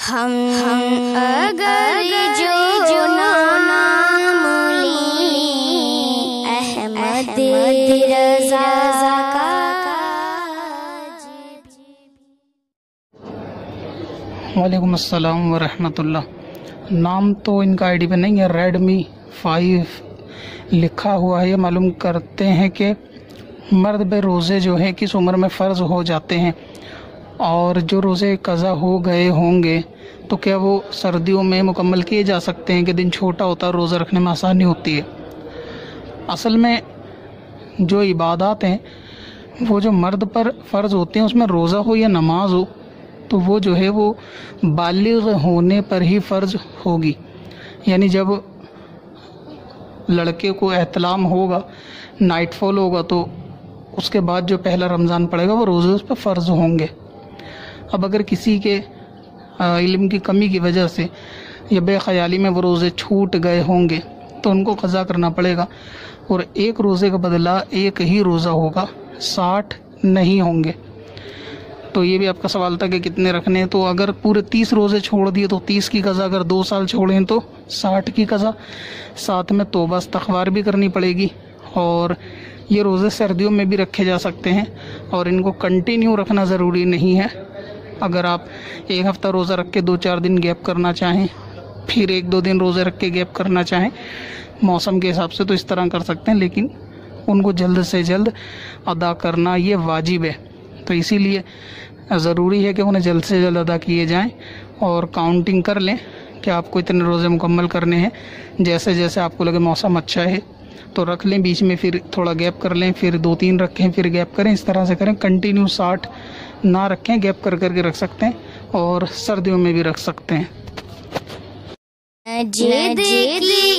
हम अगर जो नाम लें अहमद रज़ा का। वालेकुम अस्सलाम वरहमतुल्लाह। नाम तो इनका आईडी पे नहीं है, रेडमी 5 लिखा हुआ है। ये मालूम करते हैं कि मर्द पे रोज़े जो है किस उम्र में फ़र्ज़ हो जाते हैं, और जो रोज़े कज़ा हो गए होंगे तो क्या वो सर्दियों में मुकम्मल किए जा सकते हैं कि दिन छोटा होता है, रोज़ा रखने में आसानी होती है। असल में जो इबादत हैं वो जो मर्द पर फ़र्ज़ होते हैं, उसमें रोज़ा हो या नमाज हो, तो वो जो है वो बालिग़ होने पर ही फ़र्ज़ होगी। यानी जब लड़के को एहतलाम होगा, नाइटफॉल होगा, तो उसके बाद जो पहला रमज़ान पड़ेगा वो रोज़े उस पर फ़र्ज़ होंगे। अब अगर किसी के इल्म की कमी की वजह से या बेख्याली में वो रोज़े छूट गए होंगे तो उनको क़ज़ा करना पड़ेगा, और एक रोज़े का बदला एक ही रोज़ा होगा, 60 नहीं होंगे। तो ये भी आपका सवाल था कि कितने रखने हैं। तो अगर पूरे 30 रोज़े छोड़ दिए तो 30 की क़ज़ा, अगर 2 साल छोड़ें तो 60 की क़ज़ा, साथ में तौबा इस्तग़फ़ार भी करनी पड़ेगी। और ये रोज़े सर्दियों में भी रखे जा सकते हैं और इनको कंटिन्यू रखना ज़रूरी नहीं है। अगर आप एक हफ़्ता रोज़ा रख के 2-4 दिन गैप करना चाहें, फिर 1-2 दिन रोज़े रख के गैप करना चाहें मौसम के हिसाब से, तो इस तरह कर सकते हैं, लेकिन उनको जल्द से जल्द अदा करना ये वाजिब है। तो इसीलिए ज़रूरी है कि उन्हें जल्द से जल्द अदा किए जाएं और काउंटिंग कर लें कि आपको इतने रोज़े मुकम्मल करने हैं। जैसे जैसे आपको लगे मौसम अच्छा है तो रख लें, बीच में फिर थोड़ा गैप कर लें, फिर 2-3 रखें, फिर गैप करें। इस तरह से करें, कंटिन्यू 60 ना रखें, गैप कर करके रख सकते हैं और सर्दियों में भी रख सकते हैं।